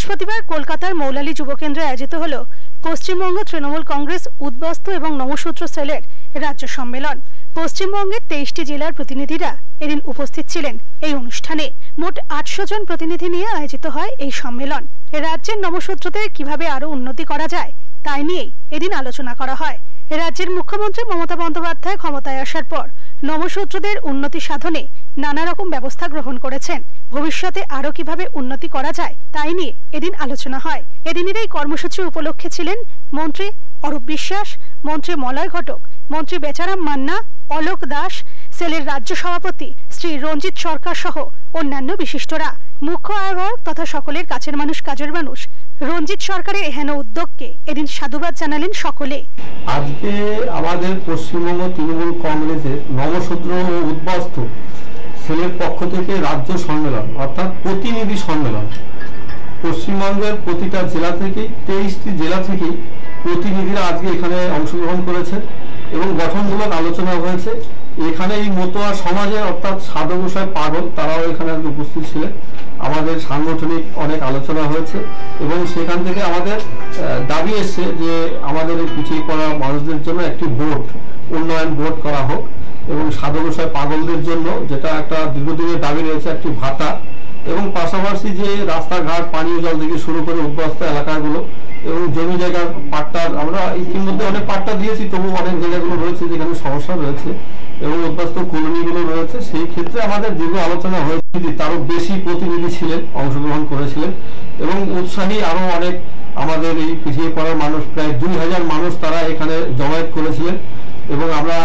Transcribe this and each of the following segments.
বৃহস্পতিবার কলকাতার মৌলালী যুবকেন্দ্রে আয়োজিত হল পশ্চিমবঙ্গ তৃণমূল কংগ্রেস উদ্বাস্তু এবং নমসূত্র সেলের রাজ্য সম্মেলন। পশ্চিমবঙ্গের 23টি জেলার প্রতিনিধিরা এদিন উপস্থিত ছিলেন। এই অনুষ্ঠানে মোট 800 জন প্রতিনিধি নিয়ে আয়োজিত হয় এই সম্মেলন। রাজ্যের নমসূত্রদের কিভাবে আরো উন্নতি করা যায় তাই নিয়েই এদিন আলোচনা করা হয়। রাজ্যের মুখ্যমন্ত্রী মমতা বন্দ্যোপাধ্যায় ক্ষমতায় আসার পর নমসূত্রদের উন্নতি সাধনে নানা রকম ব্যবস্থা গ্রহণ করেছেন। ভবিষ্যতে আরো কিভাবে উন্নতি করা যায় তাই নিয়ে এদিন আলোচনা হয়। এদিনের এই কর্মসূচি উপলক্ষে ছিলেন মন্ত্রী অরূপ বিশ্বাস, মন্ত্রী মলয় ঘটক, মন্ত্রী বেচারাম মান্না, অলোক দাস, সেলের রাজ্য সভাপতি শ্রী রঞ্জিত সরকার সহ অন্যান্য বিশিষ্টরা। মুখ্য আহ্বায়ক তথা সকলের কাছের মানুষ কাজের মানুষ রঞ্জিত সরকারের এহেন উদ্যোগকে এদিন সাধুবাদ জানালেন সকলে। আজকে আমাদের পশ্চিমবঙ্গ তৃণমূল কংগ্রেসের নমসূত্র ও উদ্বাস্তু সেলের পক্ষ থেকে রাজ্য সম্মেলন অর্থাৎ প্রতিনিধি সম্মেলন পশ্চিমবঙ্গের প্রতিটা জেলা থেকে 23টি জেলা থেকে প্রতিনিধিরা আজকে এখানে অংশগ্রহণ করেছে এবং গঠনমূলক আলোচনা হয়েছে। এখানে এই মতোয়া সমাজে অর্থাৎ সাধু গোসাই পাগল তারাও এখানে আজকে উপস্থিত ছিলেন। আমাদের সাংগঠনিক অনেক আলোচনা হয়েছে এবং সেখান থেকে আমাদের দাবি এসছে যে আমাদের এই পিছিয়ে পড়া মানুষদের জন্য একটি বোর্ড উন্নয়ন বোর্ড করা হোক এবং সাধু গোসাই পাগলদের জন্য যেটা একটা দীর্ঘদিনের দাবি রয়েছে একটি ভাতা এবং পাশাপাশি যে রাস্তাঘাট পানীয় জল থেকে শুরু করে উদ্বাস্ত এলাকাগুলো এবং জমি জায়গার পাট্টার আমরা ইতিমধ্যে অনেক পাট্টা দিয়েছি, তবু অনেক জায়গাগুলো রয়েছে যেখানে সমস্যা রয়েছে এবং উদ্বাস্ত কলোনিগুলো রয়েছে। সেই ক্ষেত্রে আমাদের দীর্ঘ আলোচনা হয়েছে। তারও বেশি প্রতিনিধি ছিলেন, অংশগ্রহণ করেছিলেন এবং উৎসাহী আরো অনেক আমাদের এই পিছিয়ে পড়া মানুষ প্রায় 2000 মানুষ তারা এখানে জমায়েত করেছিলেন এবং আমরা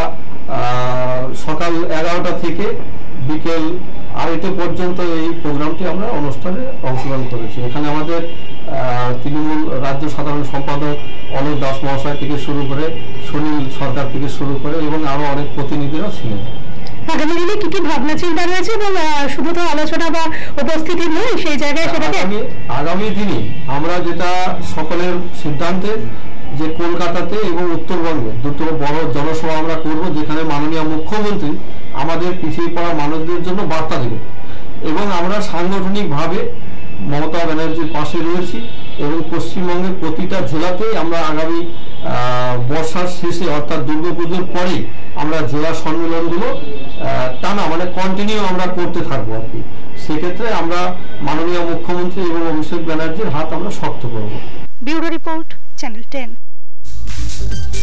সকাল 11টা থেকে বিকেল 2:30 পর্যন্ত এই প্রোগ্রামটি আমরা অনুষ্ঠানে অংশগ্রহণ করেছি। এখানে আমাদের তৃণমূল রাজ্য সাধারণ সম্পাদক অলোক দাস মহাশয় থেকে শুরু করে সুনীল সরকার থেকে শুরু করে এবং আরো অনেক প্রতিনিধিরা ছিলেন। আগামী দিনে কি কি ভাবনা চিন্তা রয়েছে এবং শুধু তো আলোচনা বা উপস্থিতি নয় সেই জায়গায় সেটাকে আগামী দিনে আমরা যেটা সকলের সিদ্ধান্তে যে কলকাতাতে এবং উত্তরবঙ্গে দুটো বড় জনসভা আমরা করব, যেখানে মাননীয় মুখ্যমন্ত্রী আমাদের পিছিয়ে পড়া মানুষদের জন্য বার্তা দেবেন এবং আমরা সাংগঠনিকভাবে মমতা ব্যানার্জির পাশে রয়েছি এবং পশ্চিমবঙ্গের প্রতিটা জেলাতেই আমরা আগামী বর্ষার শেষে অর্থাৎ দুর্গাপুজোর পরে আমরা জেলা সম্মেলনগুলো টানা মানে কন্টিনিউ আমরা করতে থাকবো আর কি। সেক্ষেত্রে আমরা মাননীয় মুখ্যমন্ত্রী এবং অভিষেক ব্যানার্জির হাত আমরা শক্ত করব। Bureau report, channel 10।